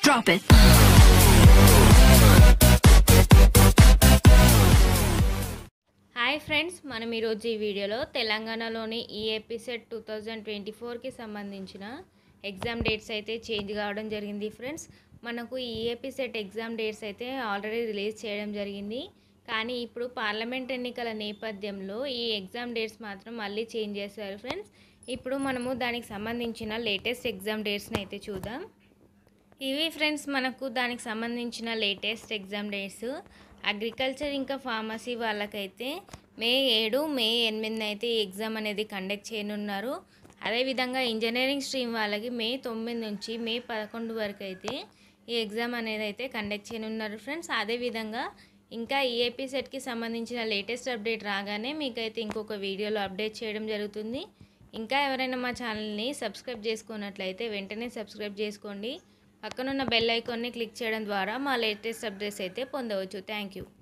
Drop it. Hi friends, మనం ఈరోజు ఈ వీడియోలో తెలంగాణలోని ఈఏపీ సెట్ 2024కి సంబంధించిన ఎగ్జామ్ డేట్స్ అయితే చేంజ్ కావడం జరిగింది. ఫ్రెండ్స్, మనకు ఈఏపీ సెట్ ఎగ్జామ్ డేట్స్ అయితే ఆల్రెడీ రిలీజ్ చేయడం జరిగింది. కానీ ఇప్పుడు పార్లమెంట్ ఎన్నికల నేపథ్యంలో ఈ ఎగ్జామ్ డేట్స్ మాత్రం మళ్ళీ చేంజ్ చేశారు. ఫ్రెండ్స్, ఇప్పుడు మనము దానికి సంబంధించిన లేటెస్ట్ ఎగ్జామ్ డేట్స్ని అయితే చూద్దాం. ఇవి ఫ్రెండ్స్ మనకు దానికి సంబంధించిన లేటెస్ట్ ఎగ్జామ్ డేట్స్. అగ్రికల్చర్ ఇంకా ఫార్మసీ వాళ్ళకైతే మే 7, మే 8 అయితే ఈ ఎగ్జామ్ అనేది కండక్ట్ చేయనున్నారు. అదేవిధంగా ఇంజనీరింగ్ స్ట్రీమ్ వాళ్ళకి మే 9 నుంచి మే 11 వరకు అయితే ఈ ఎగ్జామ్ అనేది అయితే కండక్ట్ చేయనున్నారు. ఫ్రెండ్స్, అదేవిధంగా ఇంకా ఈఏపీ సెట్కి సంబంధించిన లేటెస్ట్ అప్డేట్ రాగానే మీకైతే ఇంకొక వీడియోలో అప్డేట్ చేయడం జరుగుతుంది. ఇంకా ఎవరైనా మా ఛానల్ని సబ్స్క్రైబ్ చేసుకున్నట్లయితే వెంటనే సబ్స్క్రైబ్ చేసుకోండి. పక్కనున్న బెల్ ఐకాన్ని క్లిక్ చేయడం ద్వారా మా లేటెస్ట్ అప్డేట్స్ అయితే పొందవచ్చు. Thank you.